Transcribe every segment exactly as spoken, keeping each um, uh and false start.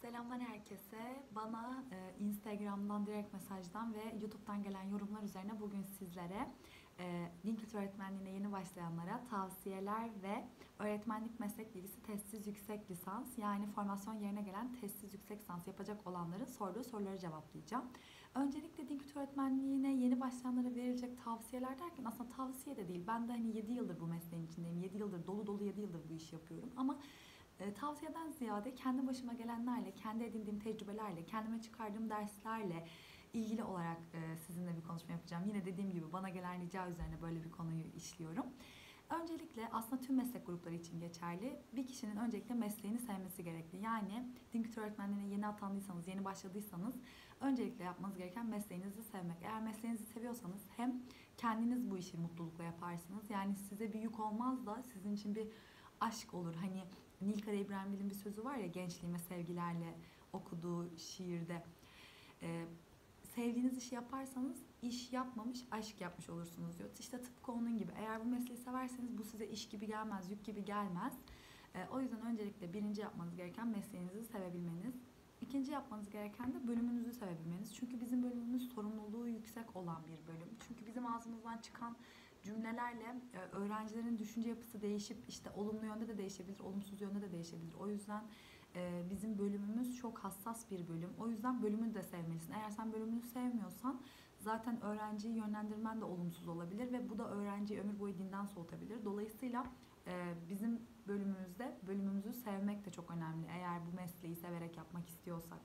Selamlar herkese. Bana e, Instagram'dan direkt mesajdan ve YouTube'dan gelen yorumlar üzerine bugün sizlere e, din kültürü öğretmenliğine yeni başlayanlara tavsiyeler ve öğretmenlik meslek bilgisi testsiz yüksek lisans, yani formasyon yerine gelen testsiz yüksek lisans yapacak olanların sorduğu soruları cevaplayacağım. Öncelikle din kültürü öğretmenliğine yeni başlayanlara verilecek tavsiyeler derken aslında tavsiye de değil. Ben de hani yedi yıldır bu mesleğin içindeyim. yedi yıldır dolu dolu yedi yıldır bu işi yapıyorum ama E, tavsiyeden ziyade kendi başıma gelenlerle, kendi edindiğim tecrübelerle, kendime çıkardığım derslerle ilgili olarak e, sizinle bir konuşma yapacağım. Yine dediğim gibi bana gelen rica üzerine böyle bir konuyu işliyorum. Öncelikle aslında tüm meslek grupları için geçerli. Bir kişinin öncelikle mesleğini sevmesi gerekli. Yani din kültürü öğretmenliğine yeni atandıysanız, yeni başladıysanız öncelikle yapmanız gereken mesleğinizi sevmek. Eğer mesleğinizi seviyorsanız hem kendiniz bu işi mutlulukla yaparsınız. Yani size bir yük olmaz da sizin için bir aşk olur. Hani Nilkara İbrahimgil'in bir sözü var ya, gençliğime sevgilerle okuduğu şiirde. Ee, Sevdiğiniz işi yaparsanız iş yapmamış, aşk yapmış olursunuz diyor. İşte tıpkı onun gibi. Eğer bu mesleği severseniz bu size iş gibi gelmez, yük gibi gelmez. Ee, o yüzden öncelikle birinci yapmanız gereken mesleğinizi sevebilmeniz. İkinci yapmanız gereken de bölümünüzü sevebilmeniz. Çünkü bizim bölümümüz sorumluluğu yüksek olan bir bölüm. Çünkü bizim ağzımızdan çıkan cümlelerle e, öğrencilerin düşünce yapısı değişip işte olumlu yönde de değişebilir, olumsuz yönde de değişebilir. O yüzden e, bizim bölümümüz çok hassas bir bölüm. O yüzden bölümünü de sevmelisin. Eğer sen bölümünü sevmiyorsan zaten öğrenciyi yönlendirmen de olumsuz olabilir ve bu da öğrenciyi ömür boyu dinden soğutabilir. Dolayısıyla e, bizim bölümümüzde bölümümüzü sevmek de çok önemli. Eğer bu mesleği severek yapmak istiyorsak.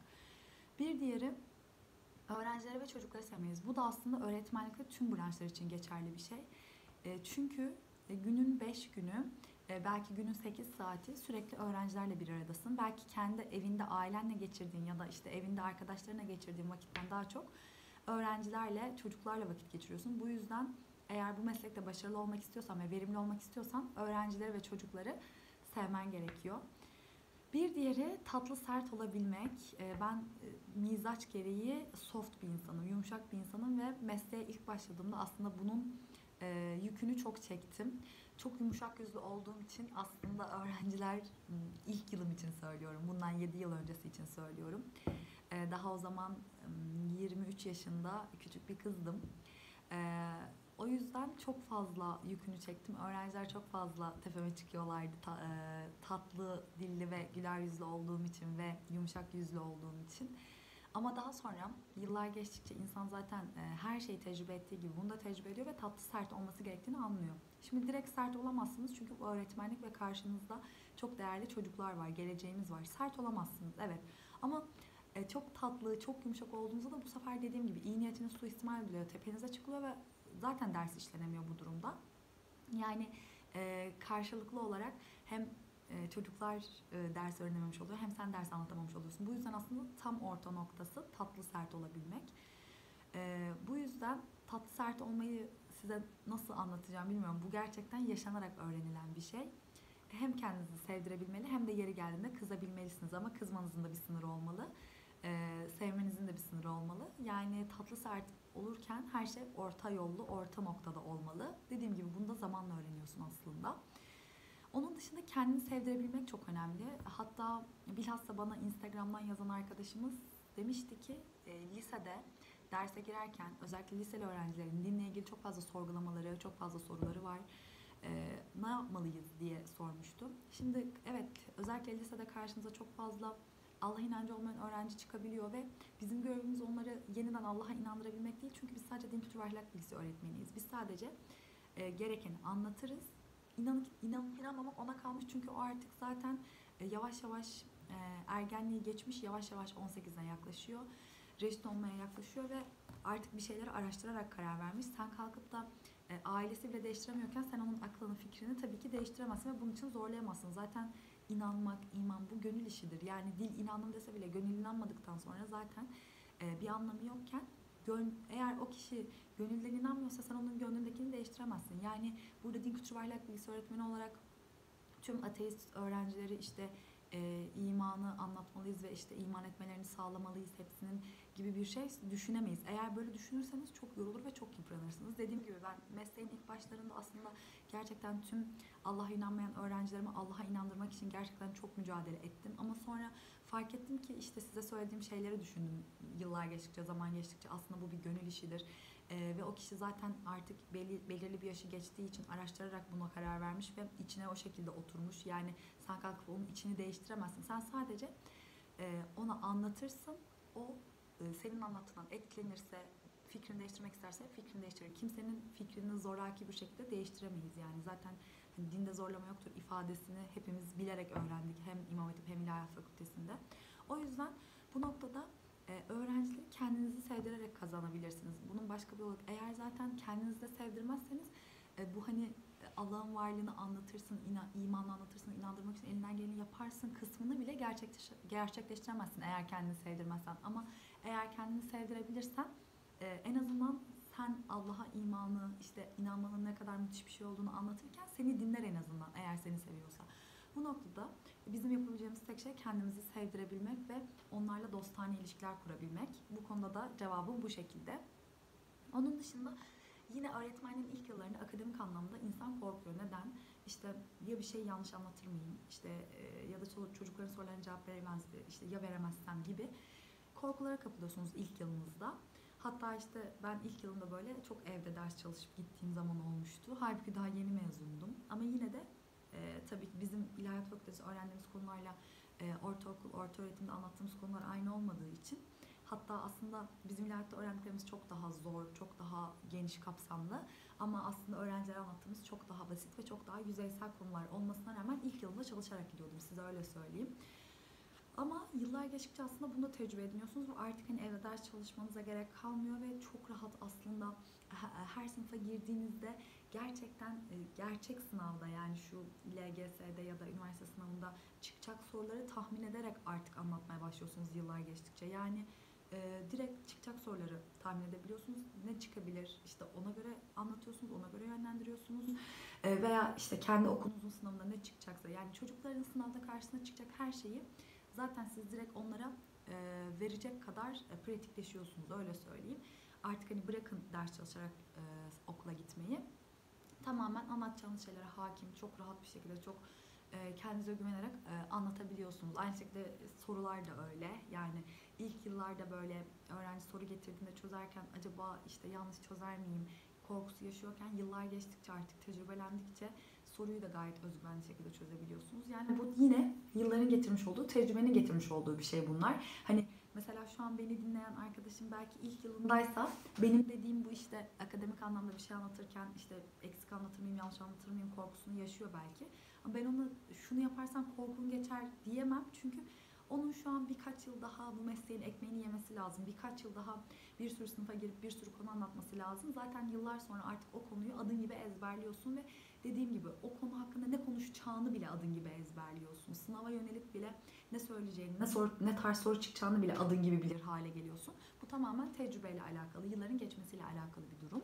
Bir diğeri, öğrencileri ve çocukları sevmeliyiz. Bu da aslında öğretmenlikte tüm branşlar için geçerli bir şey. E, çünkü e, günün beş günü, e, belki günün sekiz saati sürekli öğrencilerle bir aradasın. Belki kendi evinde ailenle geçirdiğin ya da işte evinde arkadaşlarına geçirdiğin vakitten daha çok öğrencilerle, çocuklarla vakit geçiriyorsun. Bu yüzden eğer bu meslekte başarılı olmak istiyorsan ve verimli olmak istiyorsan öğrencileri ve çocukları sevmen gerekiyor. Bir diğeri tatlı sert olabilmek. Ben e, mizaç gereği soft bir insanım, yumuşak bir insanım ve mesleğe ilk başladığımda aslında bunun e, yükünü çok çektim. Çok yumuşak yüzlü olduğum için aslında öğrenciler, ilk yılım için söylüyorum, bundan yedi yıl öncesi için söylüyorum. E, Daha o zaman yirmi üç yaşında küçük bir kızdım. E, O yüzden çok fazla yükünü çektim. Öğrenciler çok fazla tepeme çıkıyorlardı. Ta- e, tatlı dilli ve güler yüzlü olduğum için ve yumuşak yüzlü olduğum için. Ama daha sonra yıllar geçtikçe insan zaten e, her şeyi tecrübe ettiği gibi bunu da tecrübe ediyor ve tatlı sert olması gerektiğini anlıyor. Şimdi direkt sert olamazsınız çünkü bu öğretmenlik ve karşınızda çok değerli çocuklar var, geleceğimiz var. Sert olamazsınız, evet. Ama e, çok tatlı, çok yumuşak olduğunuzda da bu sefer dediğim gibi iyi niyetiniz suistimal ediliyor, tepenize çıkılıyor ve zaten ders işlenemiyor bu durumda. Yani e, karşılıklı olarak hem e, çocuklar e, ders öğrenememiş oluyor hem sen ders anlatamamış oluyorsun. Bu yüzden aslında tam orta noktası tatlı sert olabilmek. E, bu yüzden tatlı sert olmayı size nasıl anlatacağım bilmiyorum. Bu gerçekten yaşanarak öğrenilen bir şey. Hem kendinizi sevdirebilmeli hem de yeri geldiğinde kızabilmelisiniz ama kızmanızın da bir sınırı olmalı. Ee, sevmenizin de bir sınırı olmalı. Yani tatlı sert olurken her şey orta yollu, orta noktada olmalı. Dediğim gibi bunu da zamanla öğreniyorsun aslında. Onun dışında kendini sevdirebilmek çok önemli. Hatta bilhassa bana Instagram'dan yazan arkadaşımız demişti ki e, lisede derse girerken özellikle liseli öğrencilerin dinle ilgili çok fazla sorgulamaları, çok fazla soruları var. E, ne yapmalıyız diye sormuştu. Şimdi evet, özellikle lisede karşınıza çok fazla Allah inancı olmayan öğrenci çıkabiliyor ve bizim görevimiz onları yeniden Allah'a inandırabilmek değil. Çünkü biz sadece din kültürü ve ahlak bilgisi öğretmeniyiz. Biz sadece e, gerekeni anlatırız. İnanıp, inanıp inanmamak ona kalmış çünkü o artık zaten e, yavaş yavaş e, ergenliği geçmiş, yavaş yavaş on sekizine yaklaşıyor. Reşit olmaya yaklaşıyor ve artık bir şeyleri araştırarak karar vermiş. Sen kalkıp da e, ailesi bile değiştiremiyorken sen onun aklını, fikrini tabii ki değiştiremezsin ve bunun için zorlayamazsın. Zaten inanmak, iman bu gönül işidir. Yani dil inandım dese bile gönül inanmadıktan sonra zaten e, bir anlamı yokken gön, eğer o kişi gönülden inanmıyorsa sen onun gönlündekini değiştiremezsin. Yani burada din kültürü ve ahlak bilgisi öğretmeni olarak tüm ateist öğrencileri işte e, imanı anlatmalıyız ve işte iman etmelerini sağlamalıyız hepsinin gibi bir şey düşünemeyiz. Eğer böyle düşünürseniz çok yorulur ve çok yıpranırsınız. Dediğim gibi ben mesleğin ilk başlarında aslında gerçekten tüm Allah'a inanmayan öğrencilerimi Allah'a inandırmak için gerçekten çok mücadele ettim. Ama sonra fark ettim ki işte size söylediğim şeyleri düşündüm yıllar geçtikçe, zaman geçtikçe. Aslında bu bir gönül işidir. Ee, ve o kişi zaten artık belli, belirli bir yaşı geçtiği için araştırarak buna karar vermiş ve içine o şekilde oturmuş. Yani sen kalkıp onun içini değiştiremezsin. Sen sadece e, ona anlatırsın. O e, senin anlattığından etkilenirse, fikrini değiştirmek isterse fikrini değiştirir. Kimsenin fikrini zoraki bir şekilde değiştiremeyiz yani. Zaten hani dinde zorlama yoktur ifadesini hepimiz bilerek öğrendik. Hem İmam Hatip hem İlahiyat Fakültesinde. O yüzden bu noktada e, öğrencileri kendinizi sevdirerek kazanabilirsiniz. Bunun başka bir yolu yok. Eğer zaten kendinizi de sevdirmezseniz e, bu hani Allah'ın varlığını anlatırsın, imanla anlatırsın, inandırmak için elinden geleni yaparsın kısmını bile gerçekleş gerçekleştiremezsin eğer kendini sevdirmezsen. Ama eğer kendini sevdirebilirsen e, en azından sen Allah'a imanı, işte inanmanın ne kadar müthiş bir şey olduğunu anlatırken seni dinler en azından eğer seni seviyorsa. Bu noktada bizim yapabileceğimiz tek şey kendimizi sevdirebilmek ve onlarla dostane ilişkiler kurabilmek. Bu konuda da cevabım bu şekilde. Onun dışında yine öğretmenliğin ilk yıllarında akademik anlamda insan korkuyor. Neden? İşte ya bir şey yanlış anlatır mıyım? İşte e, ya da çocukların sorularına cevap veremez, işte ya veremezsem gibi korkulara kapılıyorsunuz ilk yılınızda. Hatta işte ben ilk yılımda böyle çok evde ders çalışıp gittiğim zaman olmuştu. Halbuki daha yeni mezundum. Ama yine de e, tabii ki bizim İlahiyat Fakültesi öğrendiğimiz konularla e, ortaokul, orta öğretimde anlattığımız konular aynı olmadığı için, hatta aslında bizim ilahiyatta öğrendiklerimiz çok daha zor, çok daha geniş kapsamlı. Ama aslında öğrencilere anlattığımız çok daha basit ve çok daha yüzeysel konular olmasına rağmen ilk yılımda çalışarak gidiyordum, size öyle söyleyeyim. Ama yıllar geçtikçe aslında bunu da tecrübe ediniyorsunuz ve artık hani evde ders çalışmanıza gerek kalmıyor ve çok rahat aslında her sınıfa girdiğinizde gerçekten gerçek sınavda, yani şu L G S'de ya da üniversite sınavında çıkacak soruları tahmin ederek artık anlatmaya başlıyorsunuz yıllar geçtikçe. Yani e, direkt çıkacak soruları tahmin edebiliyorsunuz. Ne çıkabilir? İşte ona göre anlatıyorsunuz, ona göre yönlendiriyorsunuz. E, veya işte kendi okulunuzun sınavında ne çıkacaksa, yani çocukların sınavda karşısına çıkacak her şeyi zaten siz direkt onlara e, verecek kadar e, pratikleşiyorsunuz, öyle söyleyeyim. Artık hani bırakın ders çalışarak e, okula gitmeyi. Tamamen anlatacağınız şeylere hakim, çok rahat bir şekilde, çok e, kendinize güvenerek e, anlatabiliyorsunuz. Aynı şekilde sorular da öyle. Yani ilk yıllarda böyle öğrenci soru getirdiğinde çözerken acaba işte yanlış çözer miyim korkusu yaşıyorken, yıllar geçtikçe artık tecrübelendikçe soruyu da gayet özgüvenli şekilde çözebiliyorsunuz. Yani bu yine yılların getirmiş olduğu, tecrübenin getirmiş olduğu bir şey bunlar. Hani mesela şu an beni dinleyen arkadaşım belki ilk yılındaysa benim dediğim bu işte akademik anlamda bir şey anlatırken işte eksik anlatır mıyım, yanlış anlatır mıyım korkusunu yaşıyor belki. Ama ben ona şunu yaparsan korkun geçer diyemem. Çünkü onun şu an birkaç yıl daha bu mesleğin ekmeğini yemesi lazım. Birkaç yıl daha bir sürü sınıfa girip bir sürü konu anlatması lazım. Zaten yıllar sonra artık o konuyu adın gibi ezberliyorsun ve dediğim gibi o konu hakkında ne konuşacağını bile adın gibi ezberliyorsun. Sınava yönelik bile ne söyleyeceğini, ne, sor, ne tarz soru çıkacağını bile adın gibi bilir hale geliyorsun. Bu tamamen tecrübeyle alakalı, yılların geçmesiyle alakalı bir durum.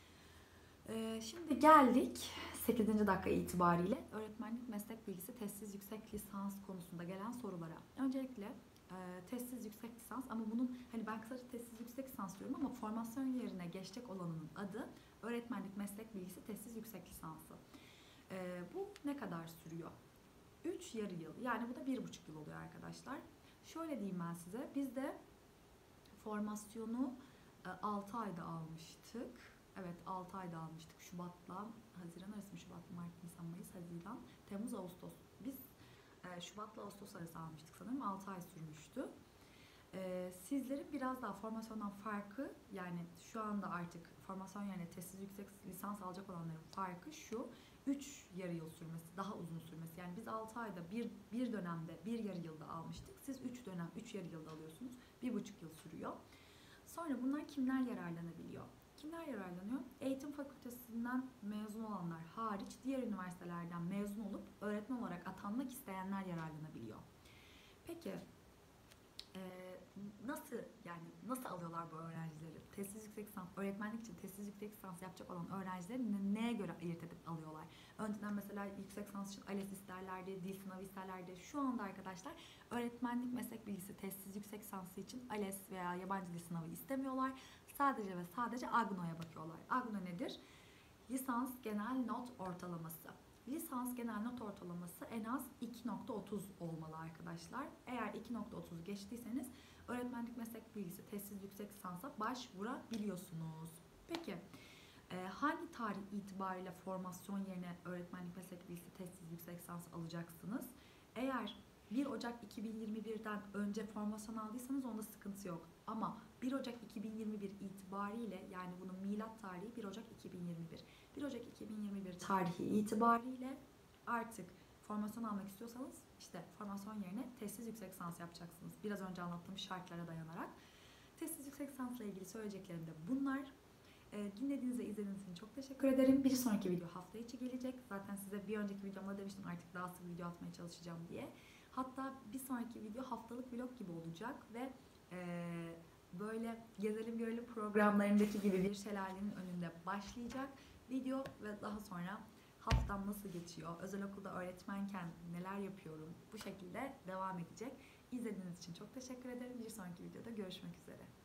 Ee, şimdi geldik sekizinci dakika itibariyle öğretmenlik meslek bilgisi testsiz yüksek lisans konusunda gelen sorulara. Öncelikle e, testsiz yüksek lisans, ama bunun hani ben kısaca testsiz yüksek lisans diyorum ama formasyon yerine geçecek olanının adı öğretmenlik meslek bilgisi testsiz yüksek lisansı. E, bu ne kadar sürüyor? üç yarı yıl, yani bu da bir buçuk yıl oluyor arkadaşlar. Şöyle diyeyim ben size, biz de formasyonu e, altı ayda almıştık. Evet, altı ayda almıştık. Şubat'la Haziran arası mı? Şubat, Mart, Nisan, Mayıs, Haziran, Temmuz, Ağustos. Biz e, Şubat'la Ağustos arası almıştık sanırım. altı ay sürmüştü. E, sizlerin biraz daha formasyondan farkı, yani şu anda artık formasyon yerine testsiz yüksek lisans alacak olanların farkı şu: üç yarı yıl sürmesi, daha uzun sürmesi. Yani biz altı ayda bir, bir dönemde bir yarı yılda almıştık. Siz üç dönem, üç yarı yılda alıyorsunuz. bir buçuk yıl sürüyor. Sonra bunlar kimler yararlanabiliyor? Kimler yararlanıyor? Eğitim fakültesinden mezun olanlar hariç diğer üniversitelerden mezun olup öğretmen olarak atanmak isteyenler yararlanabiliyor. Peki e, nasıl yani nasıl alıyorlar bu öğrencileri? Testsiz yüksek lisans, öğretmenlik için testsiz yüksek lisans yapacak olan öğrencileri neye göre ayırt edip alıyorlar? Önceden mesela yüksek lisans için ALES isterlerdi, dil sınavı isterlerdi. Şu anda arkadaşlar öğretmenlik meslek bilgisi testsiz yüksek lisansı için ALES veya yabancı dil sınavı istemiyorlar. Sadece ve sadece AGNO'ya bakıyorlar. AGNO nedir? Lisans genel not ortalaması. Lisans genel not ortalaması en az iki nokta otuz olmalı arkadaşlar. Eğer iki nokta otuzu geçtiyseniz öğretmenlik meslek bilgisi tezsiz yüksek lisansa başvurabiliyorsunuz. Peki e, hangi tarih itibariyle formasyon yerine öğretmenlik meslek bilgisi tezsiz yüksek lisans alacaksınız? Eğer bir Ocak iki bin yirmi birden önce formasyon aldıysanız onda sıkıntı yok. Ama bir Ocak iki bin yirmi bir itibariyle, yani bunun milat tarihi bir Ocak iki bin yirmi bir. bir Ocak iki bin yirmi bir tarihi itibariyle artık formasyon almak istiyorsanız işte formasyon yerine tezsiz yüksek lisans yapacaksınız. Biraz önce anlattığım şartlara dayanarak. Tezsiz yüksek lisansla ilgili söyleyeceklerim de bunlar. E, dinlediğiniz ve izlediğiniz için çok teşekkür ederim. Bir sonraki video hafta içi gelecek. Zaten size bir önceki videomda demiştim artık daha sık video atmaya çalışacağım diye. Hatta bir sonraki video haftalık vlog gibi olacak ve e, böyle gezelim görelim programlarındaki gibi bir şelalenin önünde başlayacak video ve daha sonra haftam nasıl geçiyor, özel okulda öğretmenken neler yapıyorum, bu şekilde devam edecek. İzlediğiniz için çok teşekkür ederim. Bir sonraki videoda görüşmek üzere.